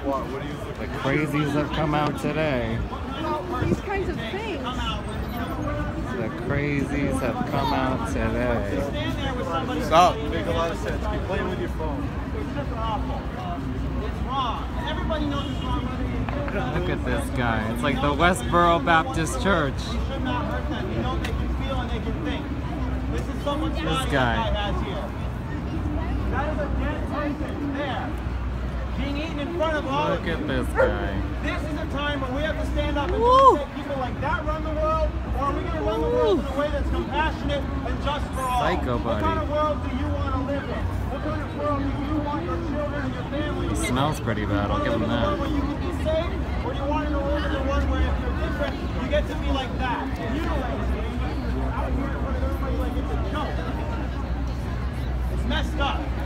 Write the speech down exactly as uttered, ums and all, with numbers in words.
What? What do you look The crazies have come out today. These kinds of things. The crazies have come out today. Stop. It makes a lot of sense. Keep playing with your phone. It's just awful. It's wrong. And everybody knows it's wrong. Look at this guy. It's like the Westboro Baptist Church. They should not hurt them. You know they can feel and they can think. This is someone's body This that guy. guy has here. That is a dead person there. Being eaten in front of all Look of you. at this guy. This is a time when we have to stand up and Woo! say people like that run the world, or are we going to run the world in a way that's compassionate and just for all? Psycho What buddy. kind of world do you want to live in? What kind of world do you want your children and your family to He live in? smells pretty bad, I'll give him Do you want to live in a world that. where you can be safe, or do you want to live in a world where if you're different, you get to be like that? Mutilated. Out here in front of everybody like it's a joke. It's messed up.